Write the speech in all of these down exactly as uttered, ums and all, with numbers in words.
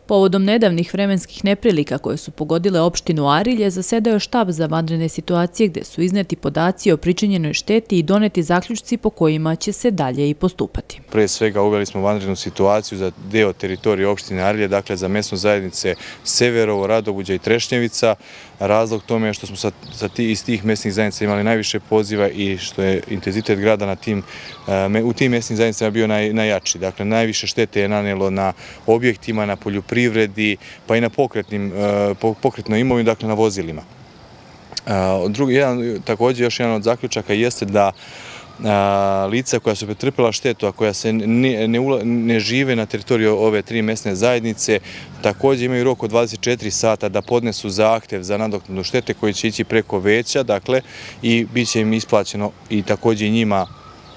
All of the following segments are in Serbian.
Povodom nedavnih vremenskih neprilika koje su pogodile opštinu Arilje, zasedao je štab za vanredne situacije gde su izneti podaci o pričinjenoj šteti i doneti zaključci po kojima će se dalje i postupati. Pre svega uveli smo vanrednu situaciju za deo teritorije opštine Arilje, dakle za mesnu zajednice Severovo, Radobuđa i Trešnjevica. Razlog tome je što smo iz tih mesnih zajednica imali najviše poziva i što je intenzitet grada na tim, u tim mesnim zajednicama bio najjači. Dakle, najviše štete je nanelo na objektima, na poljoprivredi, pa i na pokretnoj imovini, dakle na vozilima. Također, još jedan od zaključaka jeste da lica koja su pretrpela štetu, a koja se ne žive na teritoriji ove tri mesne zajednice, također imaju rok od dvadeset četiri sata da podnesu zahtev za nadoknadu štete koji će ići preko veća, dakle, i bit će im isplaćeno i također i njima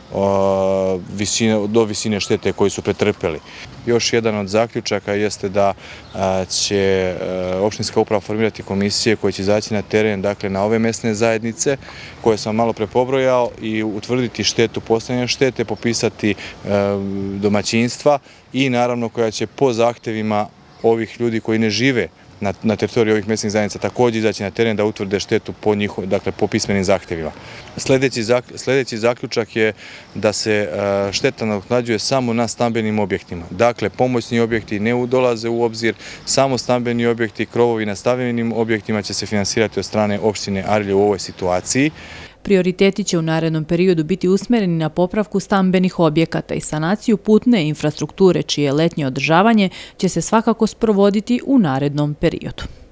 do visine štete koju su pretrpeli. Još jedan od zaključaka jeste da će opštinska uprava formirati komisije koje će izaći na teren, dakle na ove mesne zajednice koje sam malo pre pobrojao i utvrditi štetu, postojanje štete, popisati domaćinstva i naravno koja će po zahtevima ovih ljudi koji ne žive na teritoriji ovih mesnih zajednica također izaći na teren da utvrde štetu po pismenim zahtevima. Sljedeći zaključak je da se šteta nadoknađuje samo na stambenim objektima. Dakle, pomoćni objekti ne dolaze u obzir, samo stambeni objekti, krovovi na stambenim objektima će se finansirati od strane opštine Arilje u ovoj situaciji. Prioriteti će u narednom periodu biti usmereni na popravku stambenih objekata i sanaciju putne infrastrukture, čije letnje održavanje će se svakako sprovoditi u narednom periodu.